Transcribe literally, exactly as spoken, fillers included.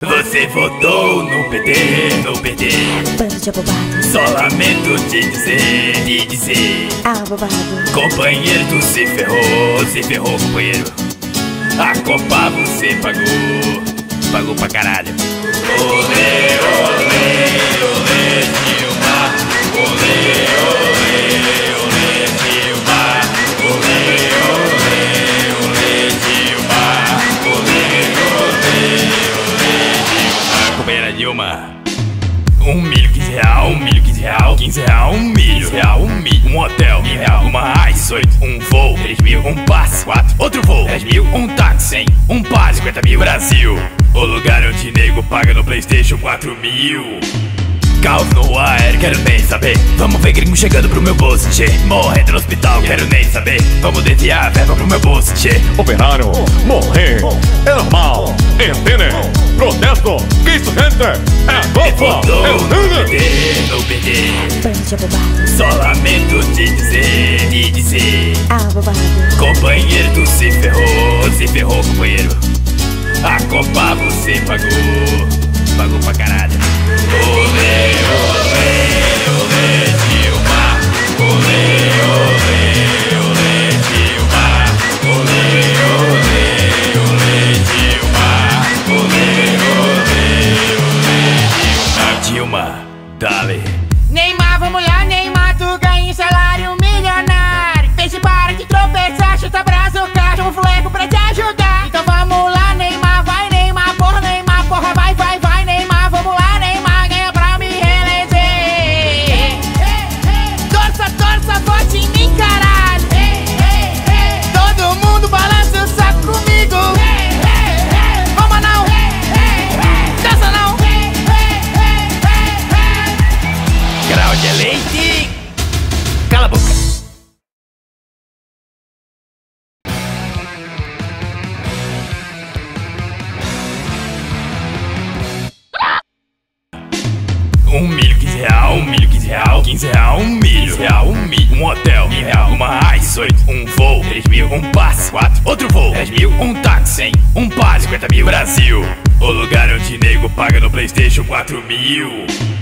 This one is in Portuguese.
Você votou no P T, no P T. Bando de abobado. Só lamento te dizer, te dizer. Abobado. Companheiro, tu se ferrou, tu se ferrou, companheiro. A Copa você pagou, pagou pra caralho. Olê, olê, olê, Dilma. Olê, olê, olê, Dilma. Olê, olê, olê, Dilma. Olê, olê, olê, Dilma. Companheira Dilma. Um milho, quinze real, um milho, quinze real, quinze real, um milho, real, um milho, um hotel, mil real, uma raiz, dezoito, um voo, três mil, um passe, quatro, outro voo, dez mil, um táxi, cem, um par, cinquenta mil, Brasil. O lugar onde nego paga no PlayStation quatro mil. Caos no ar, quero nem saber. Vamos ver gringo chegando pro meu bolso, tchê. Morrendo no hospital, quero nem saber. Vamos desviar a verba pro meu bolso, tchê. Operário, morrer é normal, entende? Protesto, que isso, gente? É golpa, entende? No P T, Bando de abobado. só lamento te dizer, te dizer. Abobado. Companheiro, tu se ferrou, tu se ferrou, companheiro. A Copa você pagou, pagou pra caralho. Olê, olê, olê, Dilma. Olê, olê, olê, Dilma. Olê, olê, olê, Dilma. Olê, olê, olê, Dilma. Dilma, dale. Neymar, vamos lá, Neymar, tu ganha um salário milionário. Deixa para de tropeçar, chuta braço, caixa, um fleco pra te ajudar. Então vamos lá, Neymar, vai Neymar, porra, Neymar, porra, vai, vai, vai, Neymar, vamos lá, Neymar, ganha pra me reeleger. Torça, torça, vote em mim, caralho. Todo mundo balança o saco comigo. Vamos não, dança não. Grau de leite. Cala a boca. Um milho, quinze real, um milho, quinze real, quinze real, um milho, real, um milho, um hotel, mil real, uma raiz, dezoito, um voo, três mil, um passe, quatro, outro voo, dez mil, um táxi, cem, um par, cinquenta mil, Brasil. O lugar onde nego paga no PlayStation quatro mil.